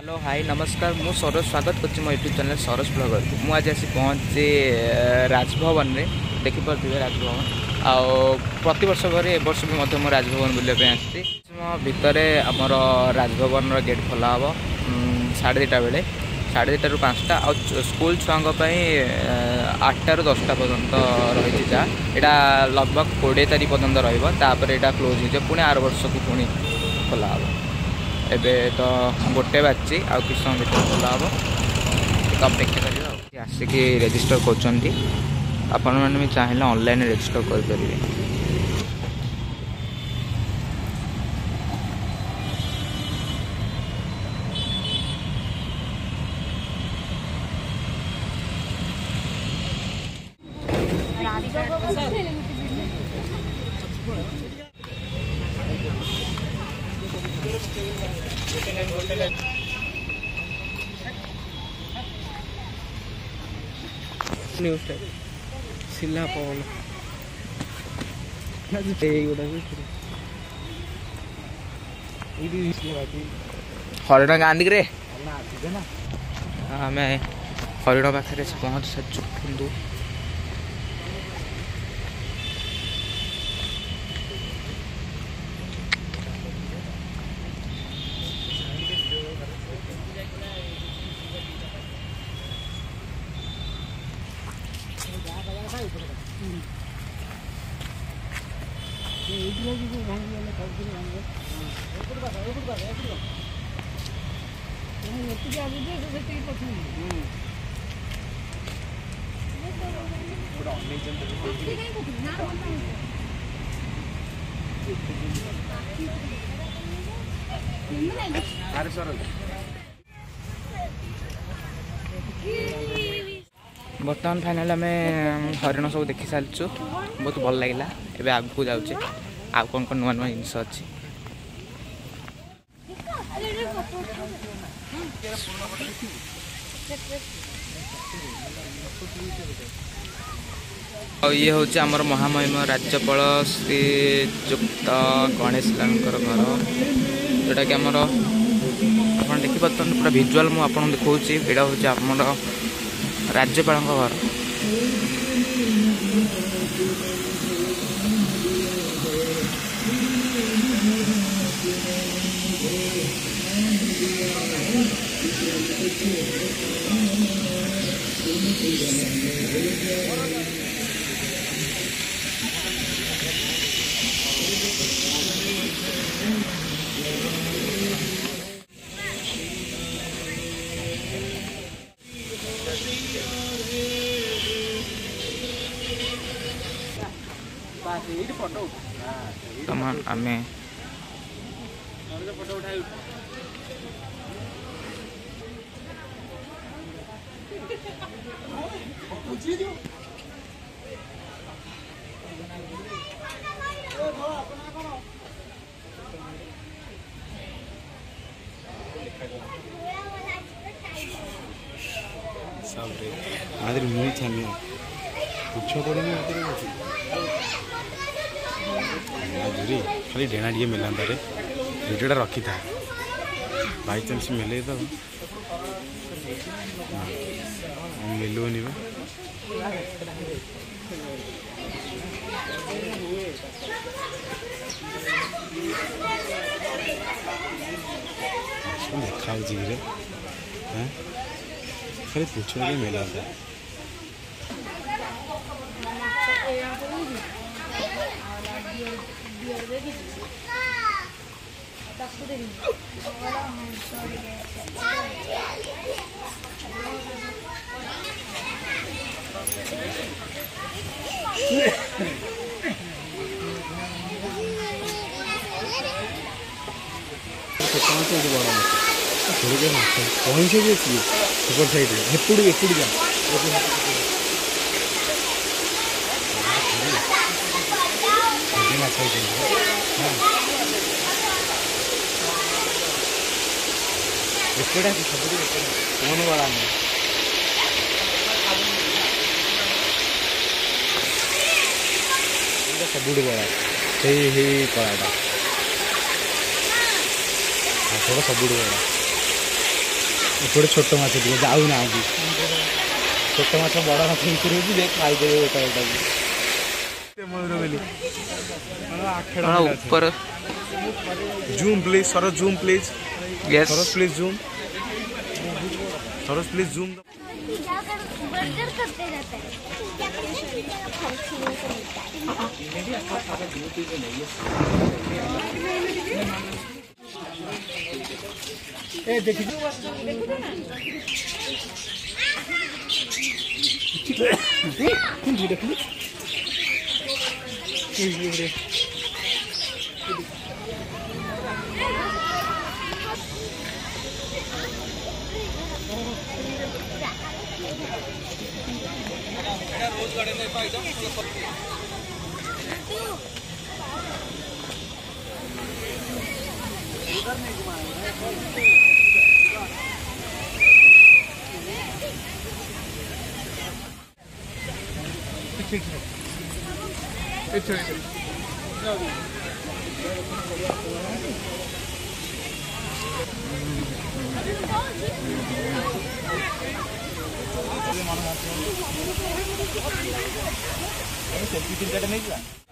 Hello hi नमस्कार मु सरोज स्वागत कर मो यूट्यूब चैनल सरोज ब्लॉगर को मुझे आज आसी पहुँचे राजभवन में देखिपे राजभवन प्रति वर्ष भर ए वर्ष भी मो राजभवन बुलापी आसती भितर आमर राजभवन गेट खोला हम 2:30 बेले 2:30 ରୁ 5टा आ स्कूल छुआ 8टा ରୁ 10टा पर्यंत रही यहाँ लगभग 20 तारीख पर्यंत रहा क्लोज हो पुणी आर वर्ष को पुणी खोला हम एबे तो गोटे बाजी आ कि समय भर खोला हम अपेक्षा कर आसिक रेजिस्टर कर चाहिए ऑनलाइन रेजिस्टर करेंगे। न्यूज सिला पवन हरिण गांधी रे आम हरिण पाखे पहुँच सारी बर्तमान फाइनाल आम हरिण सब देखी सारी बहुत भल लगे एवं आगू जाऊे आउ कौन कौन नुआ नुआ जिनस अच्छी ये हूँ आमर महामहिम राज्यपाल श्रीजुक्त गणेश लाल घर जोटा कि आमर आप देखिए पूरा भिजुआल मुझे देखा यहाँ हूँ आमर राज्यपाल घर कमान आमे आदर मुई छानिया पूछो पड़ेनी धुरी खाली डेणा टे मिलांता रे भिडियोटा रखी था बाई चांस मिले तो मिलूनी देखा रे खाली पूछो के मिलांता पहुँचे भी सुपर साइड एपड़ जा कौन वाला नहीं सब बड़ा से कलाटा सब बड़ा एपटे छोट माछ टे जाऊ ना छोट माछ बड़ माछ भितर होती खाईदेवे गोटा गोटा ऊपर zoom please Saroj zoom please yes Saroj please zoom Saroj please zoom burger करते रहते ए देखि सेल्फी 3 नहीं